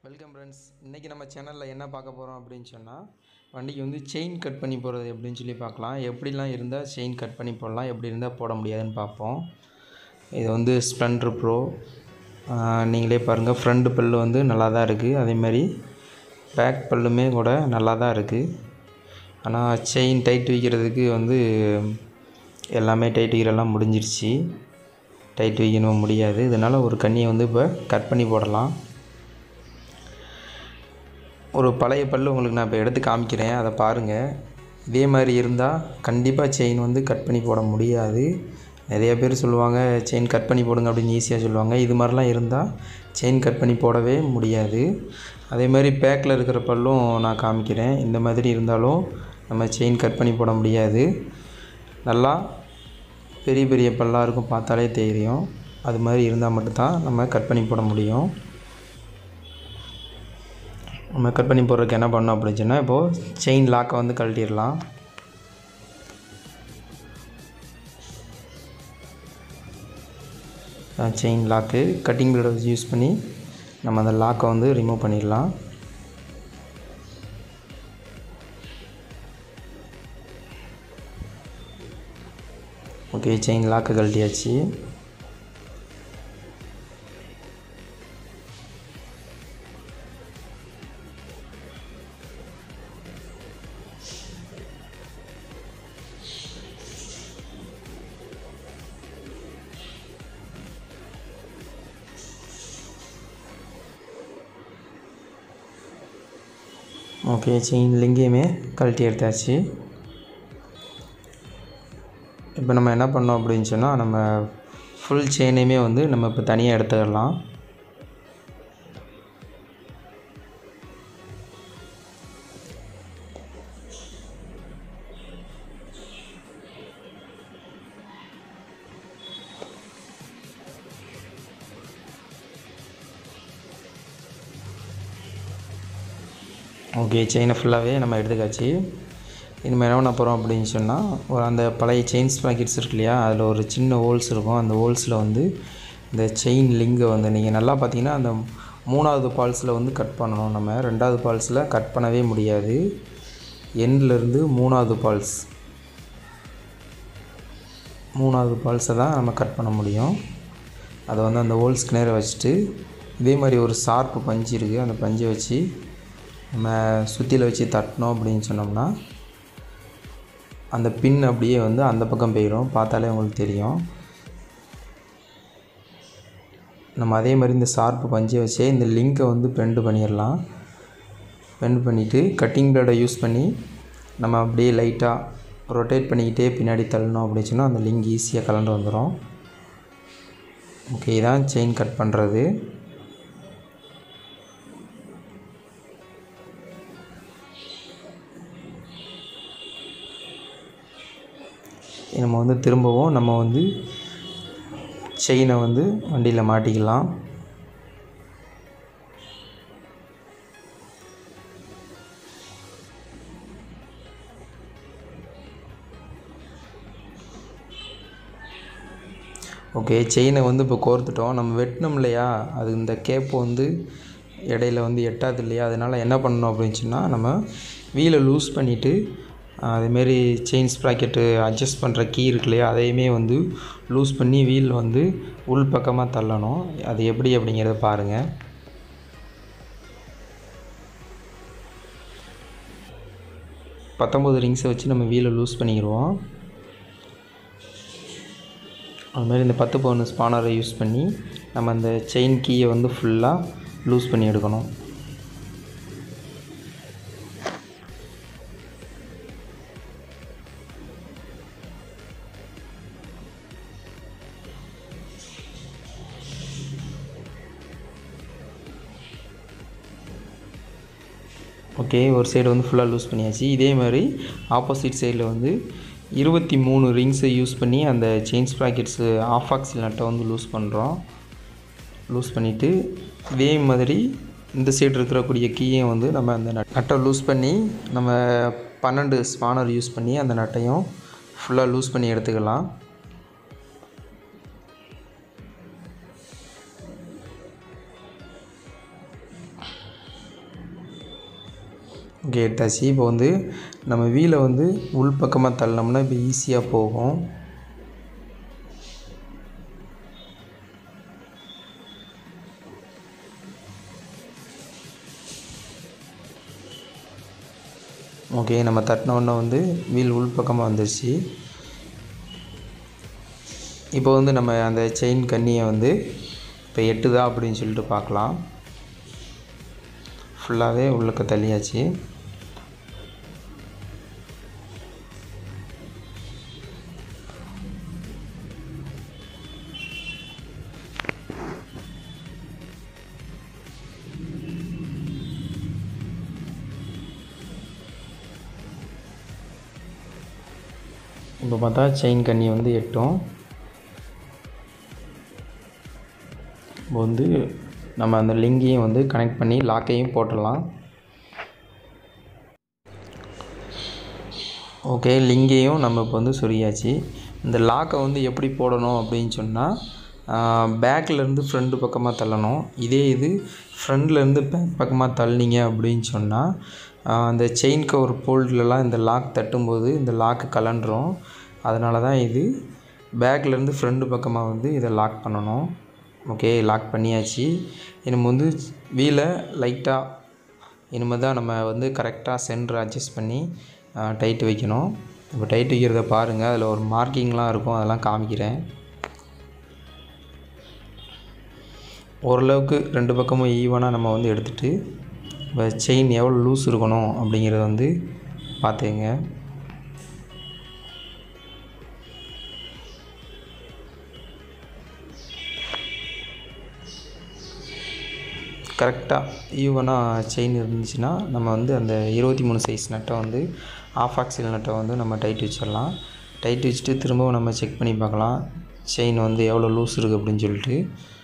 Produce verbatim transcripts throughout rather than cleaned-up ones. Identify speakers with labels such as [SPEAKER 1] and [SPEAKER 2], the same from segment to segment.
[SPEAKER 1] Welcome friends. இன்றைக்கி நம்ம சேனலில் என்ன பார்க்க போகிறோம் அப்படின்னு சொன்னால், வண்டிக்கு வந்து செயின் கட் பண்ணி போடுறது எப்படின்னு சொல்லி பார்க்கலாம். எப்படிலாம் இருந்தால் செயின் கட் பண்ணி போடலாம், எப்படி இருந்தால் போட முடியாதுன்னு பார்ப்போம். இது வந்து ஸ்ப்ளெண்டர் ப்ரோ. நீங்களே பாருங்கள், ஃப்ரண்ட் பல்லு வந்து நல்லா தான் இருக்குது. அதேமாதிரி பேக் பல்லுமே கூட நல்லா தான் இருக்குது. ஆனால் செயின் டைட் வைக்கிறதுக்கு வந்து எல்லாமே டைட் வைக்கிறெல்லாம் முடிஞ்சிருச்சு. டைட் வைக்கணும் முடியாது. இதனால் ஒரு கண்ணியை வந்து இப்போ கட் பண்ணி போடலாம். ஒரு பழைய பல்லு உங்களுக்கு நான் இப்போ எடுத்து காமிக்கிறேன், அதை பாருங்கள். இதே மாதிரி இருந்தால் கண்டிப்பாக செயின் வந்து கட் பண்ணி போட முடியாது. நிறைய பேர் சொல்லுவாங்க செயின் கட் பண்ணி போடுங்க அப்படின்னு ஈஸியாக சொல்லுவாங்க. இது மாதிரிலாம் இருந்தால் செயின் கட் பண்ணி போடவே முடியாது. அதே மாதிரி பேக்கில் இருக்கிற பல்லும் நான் காமிக்கிறேன். இந்த மாதிரி இருந்தாலும் நம்ம செயின் கட் பண்ணி போட முடியாது. நல்லா பெரிய பெரிய பல்லாக இருக்கும், பார்த்தாலே தெரியும். அது மாதிரி இருந்தால் மட்டும்தான் நம்ம கட் பண்ணி போட முடியும். நம்ம கட் பண்ணி போடுறதுக்கு என்ன பண்ணணும் அப்படின்னு சொன்னால், இப்போது செயின் லாக்கை வந்து கழட்டிடலாம். செயின் லாக்கு கட்டிங் பிளேடை யூஸ் பண்ணி நம்ம அந்த லாக்கை வந்து ரிமூவ் பண்ணிடலாம். ஓகே, செயின் லாக்கை கழட்டியாச்சு. ஓகே, செயின் லிங்கையுமே கழட்டி எடுத்தாச்சு. இப்போ நம்ம என்ன பண்ணோம் அப்படின்னு சொன்னால், நம்ம ஃபுல் செயினையுமே வந்து நம்ம இப்போ தனியாக எடுத்துக்கலாம். ஓகே, செயினை ஃபுல்லாகவே நம்ம எடுத்துக்காச்சு. இனிமேல் என்ன பண்ண போகிறோம் அப்படின்னு சொன்னால், ஒரு அந்த பழைய செயின்ஸ் பாக்கெட்ஸ் இருக்கு இல்லையா, அதில் ஒரு சின்ன ஹோல்ஸ் இருக்கும். அந்த ஹோல்ஸில் வந்து இந்த செயின் லிங்கை வந்து நீங்கள் நல்லா பார்த்தீங்கன்னா, அந்த மூணாவது பால்ஸில் வந்து கட் பண்ணணும். நம்ம ரெண்டாவது பால்ஸில் கட் பண்ணவே முடியாது. எண்ட்லேருந்து மூணாவது பால்ஸ் மூணாவது பால்ஸை தான் நம்ம கட் பண்ண முடியும். அதை வந்து அந்த ஹோல்ஸ்க்கு நேராக வச்சுட்டு, இதே மாதிரி ஒரு ஷார்ப்பு பஞ்சு இருக்குது, அந்த பஞ்சை வச்சு நம்ம சுற்றியில் வச்சு தட்டினோம் அப்படின்னு சொன்னோம்னா, அந்த பின் அப்படியே வந்து அந்த பக்கம் போயிடும். பார்த்தாலே உங்களுக்கு தெரியும். நம்ம அதே மாதிரி இந்த ஷார்ப்பு பஞ்சை வச்சே இந்த லிங்கை வந்து பெண்டு பண்ணிடலாம். பெண்டு பண்ணிவிட்டு கட்டிங் பிளேடை யூஸ் பண்ணி நம்ம அப்படியே லைட்டாக ரொட்டேட் பண்ணிக்கிட்டே பின்னாடி தள்ளணும் அப்படின்னு சொன்னால் அந்த லிங்க் ஈஸியாக கலண்டு வந்துடும். ஓகே, இதான் செயின் கட் பண்ணுறது. நம்ம வந்து திரும்பவும் நம்ம வந்து செயினை வந்து வண்டியில் மாட்டிக்கலாம். ஓகே, செயினை வந்து இப்போ கோர்த்துட்டோம். நம்ம வெட்டினோம் இல்லையா, அது இந்த கேப்பு வந்து இடையில வந்து எட்டாது இல்லையா, அதனால் என்ன பண்ணணும் அப்படின்னு சொன்னால், நம்ம வீலை லூஸ் பண்ணிவிட்டு அதேமாரி செயின் ஸ்ப்ராக்கெட்டு அட்ஜஸ்ட் பண்ணுற கீ இருக்கு இல்லையா, அதையுமே வந்து லூஸ் பண்ணி வீல் வந்து உள் பக்கமாக தள்ளணும். அது எப்படி அப்படிங்கிறத பாருங்கள். பத்தொம்பது ரிங்ஸை வச்சு நம்ம வீலை லூஸ் பண்ணிடுவோம். அதுமாதிரி இந்த பத்து பவுன் ஸ்பானரை யூஸ் பண்ணி நம்ம அந்த செயின் கீயை வந்து ஃபுல்லாக லூஸ் பண்ணி எடுக்கணும். ஓகே, ஒரு சைடு வந்து ஃபுல்லாக லூஸ் பண்ணியாச்சு. இதே மாதிரி ஆப்போசிட் சைடில் வந்து இருபத்தி மூணு ரிங்ஸை யூஸ் பண்ணி அந்த செயின் ஸ்ப்ராக்கெட்ஸு ஆஃப் ஆக்சில் நட்டை வந்து லூஸ் பண்ணுறோம். லூஸ் பண்ணிவிட்டு இதே மாதிரி இந்த சைடு இருக்கிறக்கூடிய கீயை வந்து நம்ம அந்த நட்டை லூஸ் பண்ணி நம்ம பன்னெண்டு ஸ்பானர் யூஸ் பண்ணி அந்த நட்டையும் ஃபுல்லாக லூஸ் பண்ணி எடுத்துக்கலாம். ஓகே, எடுத்தாச்சு. இப்போ வந்து நம்ம வீலை வந்து உள் பக்கமாக தள்ளினோம்னா இப்போ ஈஸியாக போகும். ஓகே, நம்ம தட்டினோடனே வந்து வீல் உள் பக்கமாக வந்துடுச்சு. இப்போ வந்து நம்ம அந்த செயின் கண்ணியை வந்து இப்போ எட்டுதா அப்படின்னு சொல்லிட்டு பார்க்கலாம். ஃபுல்லாகவே உள்ளக்க தள்ளியாச்சு. இப்போ பார்த்தா செயின் கண்ணி வந்து எட்டும். இப்போ வந்து நம்ம அந்த லிங்கையும் வந்து கனெக்ட் பண்ணி லாக்கையும் போட்டுடலாம். ஓகே, லிங்கையும் நம்ம இப்போ வந்து சொருகியாச்சு. இந்த லாக்கை வந்து எப்படி போடணும் அப்படின்னு சொன்னால், பேக்லேருந்து ஃப்ரண்ட்டு பக்கமாக தள்ளணும். இதே இது ஃப்ரண்ட்லேருந்து பேக் பக்கமாக தள்ளினீங்க அப்படின்னு சொன்னால், அந்த செயின் கவர் போல்ட்லலாம் இந்த லாக் தட்டும்போது இந்த லாக்கு கலண்டுரும். அதனால தான் இது பேக்லேருந்து ஃப்ரண்ட்டு பக்கமாக வந்து இதை லாக் பண்ணணும். ஓகே, லாக் பண்ணியாச்சு. இனிமே வந்து வீலை லைட்டாக இனிமேல் தான் நம்ம வந்து கரெக்டாக சென்டர் அட்ஜஸ்ட் பண்ணி டைட்டு வைக்கணும். இப்போ டைட் வைக்கிறத பாருங்கள், அதில் ஒரு மார்க்கிங்லாம் இருக்கும், அதெல்லாம் காமிக்கிறேன். ஓரளவுக்கு ரெண்டு பக்கமும் ஈவனாக நம்ம வந்து எடுத்துகிட்டு இப்போ செயின் எவ்வளோ லூஸ் இருக்கணும் அப்படிங்கிறத வந்து பார்த்துங்க. கரெக்டாக ஈவனாக செயின் இருந்துச்சுன்னா நம்ம வந்து அந்த இருபத்தி மூணு சைஸ் நட்டை வந்து ஆஃப் ஆக்சில் நட்டை வந்து நம்ம டைட் வச்சிடலாம். டைட் வச்சுட்டு திரும்பவும் நம்ம செக் பண்ணி பார்க்கலாம் செயின் வந்து எவ்வளோ லூஸ் இருக்குது அப்படின்னு சொல்லிட்டு.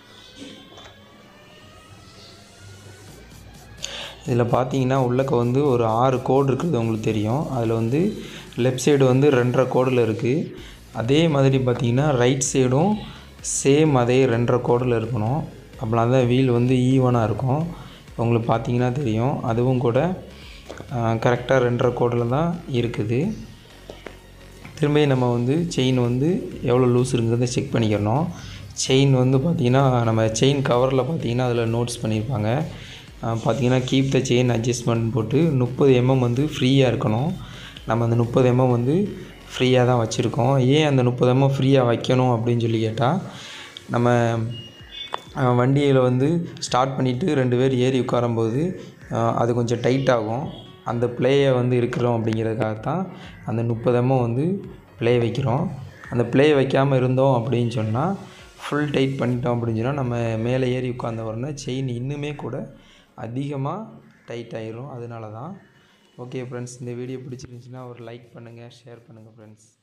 [SPEAKER 1] இதில் பார்த்தீங்கன்னா உள்ளக்க வந்து ஒரு ஆறு கோடு இருக்குது உங்களுக்கு தெரியும். அதில் வந்து லெஃப்ட் சைடு வந்து ரெண்டரை கோடில் இருக்குது. அதே மாதிரி பார்த்திங்கன்னா ரைட் சைடும் சேம் அதே ரெண்டரை கோடில் இருக்கணும். அப்படின்னா தான் வீல் வந்து ஈவனாக இருக்கும். உங்களுக்கு பார்த்தீங்கன்னா தெரியும், அதுவும் கூட கரெக்டாக ரெண்டரை கோடில் தான் இருக்குது. திரும்பி நம்ம வந்து செயின் வந்து எவ்வளோ லூஸ் இருக்குங்கிறத செக் பண்ணிக்கிறணும். செயின் வந்து பார்த்திங்கன்னா நம்ம செயின் கவரில் பார்த்திங்கன்னா அதில் நோட்ஸ் பண்ணியிருப்பாங்க. பார்த்திங்கன்னா கீப் த செயின் அட்ஜஸ்ட்மெண்ட் போட்டு முப்பது எம்எம் வந்து ஃப்ரீயாக இருக்கணும். நம்ம அந்த முப்பது எம்எம் வந்து ஃப்ரீயாக தான் வச்சுருக்கோம். ஏன் அந்த முப்பது எம்எம் ஃப்ரீயாக வைக்கணும் அப்படின்னு சொல்லி கேட்டால், நம்ம வண்டியில் வந்து ஸ்டார்ட் பண்ணிவிட்டு ரெண்டு பேர் ஏறி உட்காரும்போது அது கொஞ்சம் டைட் ஆகும். அந்த ப்ளேயை வந்து இருக்கிறோம் அப்படிங்கிறதுக்காக தான் அந்த முப்பது எம்எம் வந்து ப்ளே வைக்கிறோம். அந்த ப்ளே வைக்காமல் இருந்தோம் அப்படின்னு சொன்னால், ஃபுல் டைட் பண்ணிட்டோம் அப்படின்னு சொன்னால் நம்ம மேலே ஏறி உட்கார்ந்த உடனே செயின் இன்னுமே கூட அதிகமாக டைட் ஆகிரும். அதனால தான். ஓகே ஃப்ரெண்ட்ஸ், இந்த வீடியோ பிடிச்சிருந்துச்சின்னா ஒரு லைக் பண்ணுங்கள், ஷேர் பண்ணுங்கள் ஃப்ரெண்ட்ஸ்.